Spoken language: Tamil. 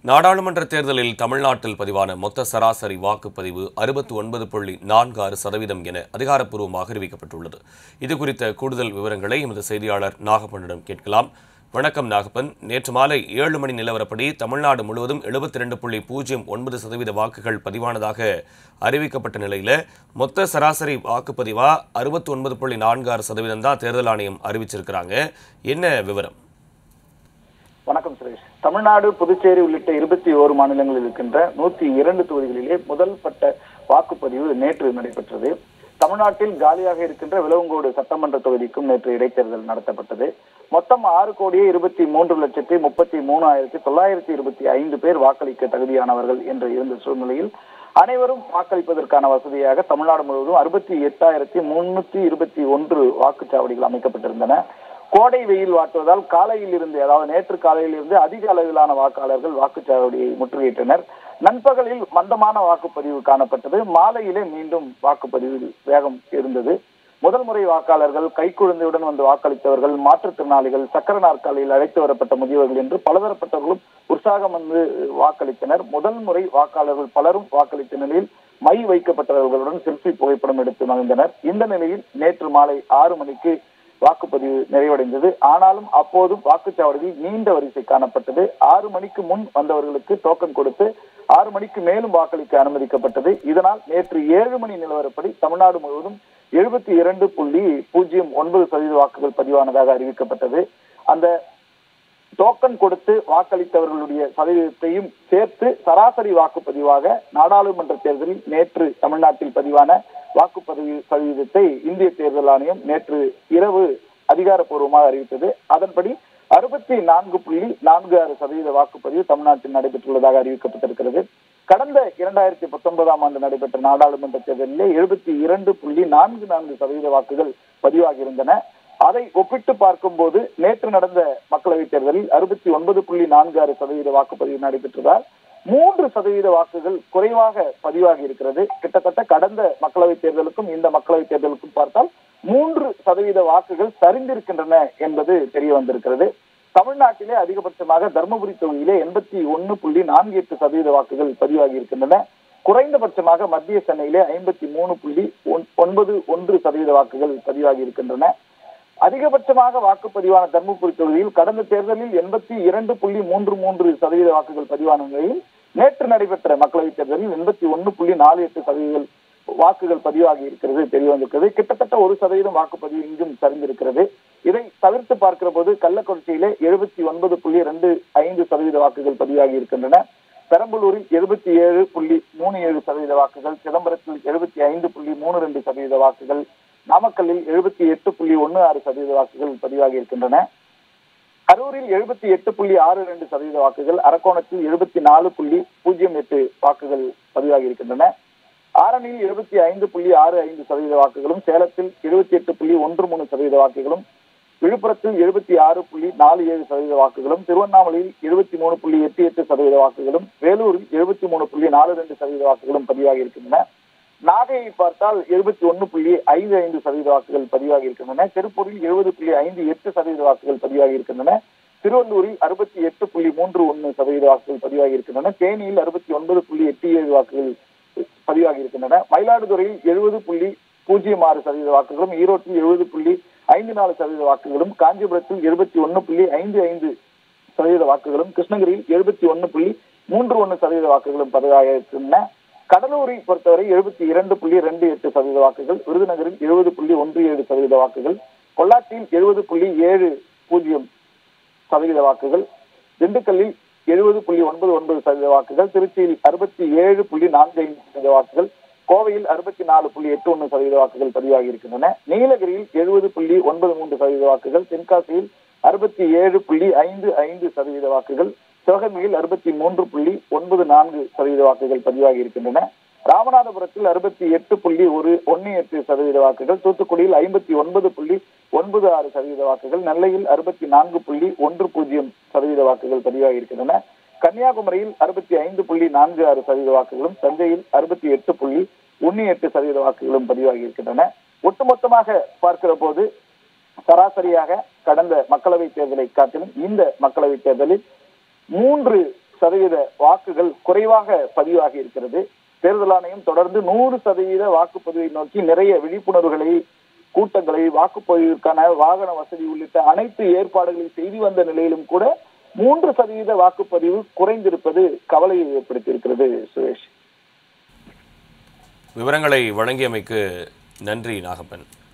நாடாளுமன்ற தேர்தலில் தமிழ்நாட்டில் பதிவான மொத்த சராசரி வாக்குப்பதிவு 69.46% என அதிகாரப்பூர்வமாக அறிவிக்கப்பட்டுள்ளது. இதுகுறித்த கூடுதல் விவரங்களை எமது செய்தியாளர் நாகப்பனிடம் கேட்கலாம். வணக்கம் நாகப்பன். நேற்று மாலை 7 மணி நிலவரப்படி தமிழ்நாடு முழுவதும் 72.09% வாக்குகள் பதிவானதாக அறிவிக்கப்பட்ட நிலையில மொத்த சராசரி வாக்குப்பதிவா 69.46% தான் தேர்தல் ஆணையம் அறிவிச்சிருக்கிறாங்க. என்ன விவரம்? வணக்கம் சுரேஷ். தமிழ்நாடு, புதுச்சேரி உள்ளிட்ட 21 மாநிலங்களில் இருக்கின்ற 102 தொகுதிகளிலே முதல் பட்ட வாக்குப்பதிவு நேற்று நடைபெற்றது. தமிழ்நாட்டில் காலியாக இருக்கின்ற விளவங்கோடு சட்டமன்ற தொகுதிக்கும் நேற்று இடைத்தேர்தல் நடத்தப்பட்டது. மொத்தம் 6,23,33,925 பேர் வாக்களிக்க தகுதியானவர்கள் என்று இருந்த சூழ்நிலையில் அனைவரும் வாக்களிப்பதற்கான வசதியாக தமிழ்நாடு முழுவதும் 68,321 வாக்குச்சாவடிகள் அமைக்கப்பட்டிருந்தன. கோடை வெயில் வாட்டுவதால் காலையில் இருந்து, அதாவது நேற்று காலையில் இருந்து அதிக அளவிலான வாக்காளர்கள் வாக்குச்சாவடியை முற்றுகையிட்டனர். நண்பகலில் மந்தமான வாக்குப்பதிவு காணப்பட்டது. மாலையிலே மீண்டும் வாக்குப்பதிவு வேகம் இருந்தது. முதல் முறை வாக்காளர்கள், கைக்குழந்தையுடன் வந்து வாக்களித்தவர்கள், மாற்றுத்திறனாளிகள், சக்கர நாற்காலியில் அழைத்து வரப்பட்ட முதியவர்கள் என்று பலதரப்பட்டவர்களும் உற்சாகம் வந்து வாக்களித்தனர். முதல் முறை வாக்காளர்கள் பலரும் வாக்களித்த நிலையில் மை வைக்கப்பட்டவர்களுடன் செல்ஃபி புகைப்படம் எடுத்து மகிழ்ந்தனர். இந்த நிலையில் நேற்று மாலை 6 மணிக்கு வாக்குப்பதிவு நிறைவடைந்தது. ஆனாலும் அப்போதும் வாக்குச்சாவடியில் நீண்ட வரிசை காணப்பட்டது. 6 மணிக்கு முன் வந்தவர்களுக்கு டோக்கன் கொடுத்து 6 மணிக்கு மேலும் வாக்களிக்க அனுமதிக்கப்பட்டது. இதனால் நேற்று 7 மணி நிலவரப்படி தமிழ்நாடு முழுவதும் 72.09% வாக்குகள் பதிவானதாக அறிவிக்கப்பட்டது. அந்த டோக்கன் கொடுத்து வாக்களித்தவர்களுடைய சதவீதத்தையும் சேர்த்து சராசரி வாக்குப்பதிவாக நாடாளுமன்ற தேர்தலில் நேற்று தமிழ்நாட்டில் பதிவான வாக்குப்பதிவு சதவீதத்தை இந்திய தேர்தல் ஆணையம் நேற்று இரவு அதிகாரப்பூர்வமாக அறிவித்தது. அதன்படி 64.46% வாக்குப்பதிவு தமிழ்நாட்டில் நடைபெற்றுள்ளதாக அறிவிக்கப்பட்டிருக்கிறது. கடந்த 2019ஆம் ஆண்டு நடைபெற்ற நாடாளுமன்ற தேர்தலிலே 72.44% வாக்குகள் பதிவாகியிருந்தன. அதை ஒப்பிட்டு பார்க்கும் போது நேற்று நடந்த மக்களவைத் தேர்தலில் 69.46% வாக்குப்பதிவு நடைபெற்றதால் 3% வாக்குகள் குறைவாக பதிவாகி இருக்கிறது. கிட்டத்தட்ட கடந்த மக்களவைத் தேர்தலுக்கும் இந்த மக்களவைத் தேர்தலுக்கும் பார்த்தால் 3% வாக்குகள் சரிந்திருக்கின்றன என்பது தெரிய வந்திருக்கிறது. தமிழ்நாட்டிலே அதிகபட்சமாக தர்மபுரி தொகுதியிலே 81.48% வாக்குகள் பதிவாகி இருக்கின்றன. குறைந்தபட்சமாக மத்திய சென்னையிலே 53.91% வாக்குகள் பதிவாகி இருக்கின்றன. அதிகபட்சமாக வாக்குப்பதிவான தர்மபுரி தொகுதியில் கடந்த தேர்தலில் 82.33% வாக்குகள் பதிவான நிலையில் நேற்று நடைபெற்ற மக்களவைத் தேர்தலில் 81.48% வாக்குகள் பதிவாகி இருக்கிறது தெரிய வந்திருக்கிறது. கிட்டத்தட்ட 1% வாக்குப்பதிவு இங்கும் சரிந்திருக்கிறது. இதை தவிர்த்து பார்க்கிற போது கள்ளக்குறிச்சியிலே 79.25% வாக்குகள் பதிவாகி இருக்கின்றன. பெரம்பலூரில் 77.37% வாக்குகள், சிதம்பரத்தில் 75.32% வாக்குகள், நாமக்கல்லில் 78.16% வாக்குகள் பதிவாகி இருக்கின்றன. கரூரில் 78.62% வாக்குகள், அரக்கோணத்தில் 74.08 வாக்குகள் பதிவாகி இருக்கின்றன. ஆரணியில் 75.65% வாக்குகளும், சேலத்தில் 78.13% வாக்குகளும், விழுப்புரத்தில் 76.47% வாக்குகளும், திருவண்ணாமலையில் 73.88% வாக்குகளும், வேலூரில் 73.42% வாக்குகளும் பதிவாகி இருக்கின்றன. நாகையை பார்த்தால் 71.55% வாக்குகள் பதிவாகி இருக்கின்றன. திருப்பூரில் 70.58% வாக்குகள் பதிவாகி இருக்கின்றன. திருவள்ளூரில் 68.31% வாக்குகள் பதிவாகி இருக்கின்றன. தேனியில் 69.87 வாக்குகள் பதிவாகி இருக்கின்றன. மயிலாடுதுறையில் 70.06% வாக்குகளும், ஈரோட்டில் 70.54% வாக்குகளும், காஞ்சிபுரத்தில் 71.55% வாக்குகளும், கிருஷ்ணகிரியில் 71.31% வாக்குகளும் பதிவாகி இருக்கின்றன. கடலூரை பொறுத்தவரை 72.28% வாக்குகள், விருதுநகரில் 70.17% வாக்குகள், பொள்ளாச்சியில் 70.70% வாக்குகள், திண்டுக்கல்லில் 70.99% வாக்குகள், திருச்சியில் 67.45% வாக்குகள், கோவையில் 64.81% வாக்குகள் பதிவாகி இருக்கின்றன. நீலகிரியில் 70.93% வாக்குகள், தென்காசியில் 67.55% வாக்குகள், சிவகங்கையில் 63.94% வாக்குகள் பதிவாகி இருக்கின்றன. ராமநாதபுரத்தில் 68.18% வாக்குகள், தூத்துக்குடியில் 59.96% வாக்குகள், நெல்லையில் 64.10% வாக்குகள் பதிவாகி இருக்கின்றன. கன்னியாகுமரியில் 65.46% வாக்குகளும், தஞ்சையில் 68.18% வாக்குகளும் பதிவாகி இருக்கின்றன. ஒட்டுமொத்தமாக பார்க்கிற போது சராசரியாக கடந்த மக்களவை தேர்தலை காட்டிலும் இந்த மக்களவை தேர்தலில் 3 சதவீத வாக்குகள் குறைவாக பதிவாகி இருக்கிறது. தேர்தல் ஆணையம் தொடர்ந்து 100% வாக்குப்பதிவை நோக்கி நிறைய விழிப்புணர்வுகளை, கூட்டங்களை, வாக்குப்பதிவிற்கான வாகன வசதி உள்ளிட்ட அனைத்து ஏற்பாடுகளையும் செய்து வந்த நிலையிலும் கூட 3% வாக்குப்பதிவு குறைந்திருப்பது கவலையை ஏற்படுத்தியிருக்கிறது. சுரேஷ், விவரங்களை வழங்கியமைக்கு நன்றி நாகப்பன்.